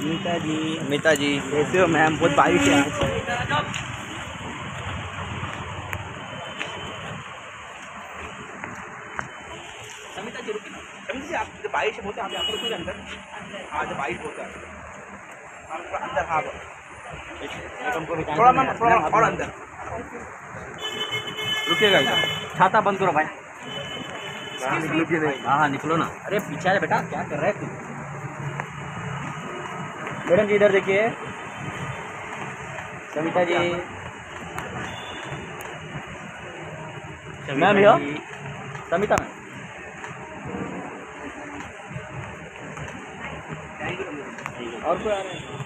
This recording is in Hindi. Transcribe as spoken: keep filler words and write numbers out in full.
समिता जी, समिता जी कैसे हो मैम? बहुत बारिश है आज। समिता जी रुकिए ना। समिता जी आप बारिश है बहुत है, आप यहाँ पर रुकिए अंदर। हाँ जब बारिश बहुत है अंदर। हाँ थोड़ा मैम, थोड़ा और अंदर रुकिएगा इधर। छाता बंद करो भाई। हाँ हाँ निकलो ना। अरे पीछे आ बेटा, क्या कर रहा है तू? मैडम जी इधर देखिए। समिता जी, मैम भैया, समिता मैम। और कोई आ रहे हैं?